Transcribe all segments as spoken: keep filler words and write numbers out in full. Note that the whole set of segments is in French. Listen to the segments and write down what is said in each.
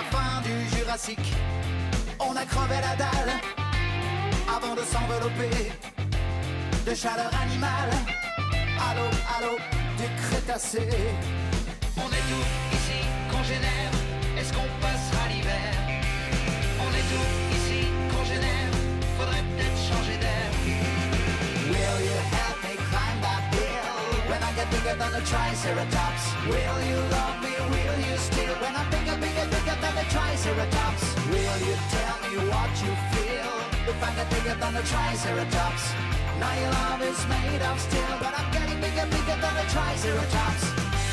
la fin du Jurassique, on a crevé la dalle avant de s'envelopper de chaleur animale. Allô, allô, du Crétacé. On est tous ici congénères, est-ce qu'on passera l'hiver? On est tous ici congénères, faudrait peut-être changer d'air. Will you help me climb that hill when I get bigger than the Triceratops? Will you love me, will you still when I'm bigger, bigger, bigger than the Triceratops? Will you tell me what you feel if I get bigger than the Triceratops? Now your love is made of steel, but I'm getting bigger, bigger than the Triceratops.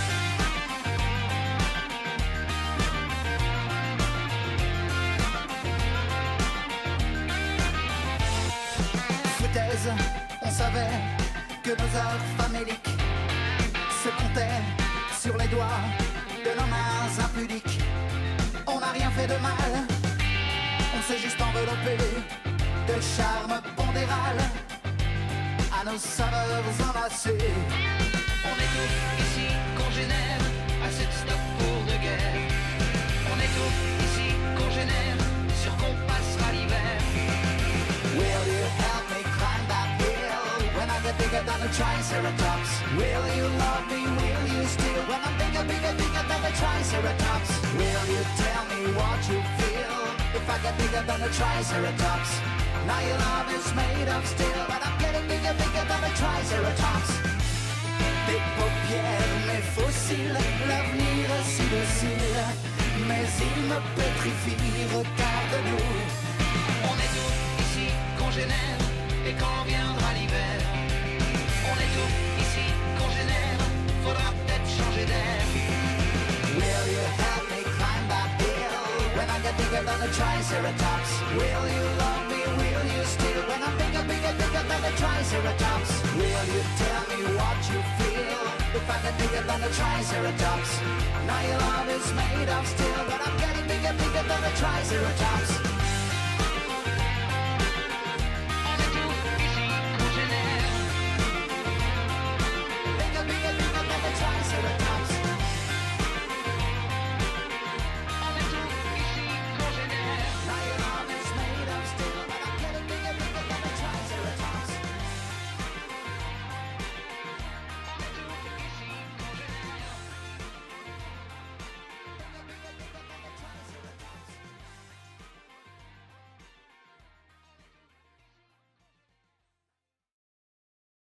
Foutaise, on savait que nos heures faméliques se comptaient sur les doigts de nos mains impudiques. On n'a rien fait de mal, on s'est juste enveloppé de charme pondéral à nos saveurs enlacées. On est tous ici congénères, assez de stock pour de guerre. On est tous ici congénères, sûr qu'on passera l'hiver. Will you help me climb that hill when I get bigger than the Triceratops? Will you love me, will you still when I'm bigger, bigger, bigger than the Triceratops? Will you tell me what you feel if I get bigger than the Triceratops? Now your love is made of steel, but I'm getting bigger, bigger than the Triceratops. Tes paupières, mes fossiles, l'avenir est si docile, mais il me pétrifie, regarde-nous. On est tous ici congénères, et quand viendra l'hiver, on est tous ici congénères, faudra peut-être changer d'air. Will you help me climb that hill when I get bigger than the Triceratops? Will you love me, will you still when I'm bigger, bigger, bigger than the Triceratops? Will you tell me what you feel if I get bigger than the Triceratops? Now your love is made of steel, but I'm getting bigger, bigger than the Triceratops.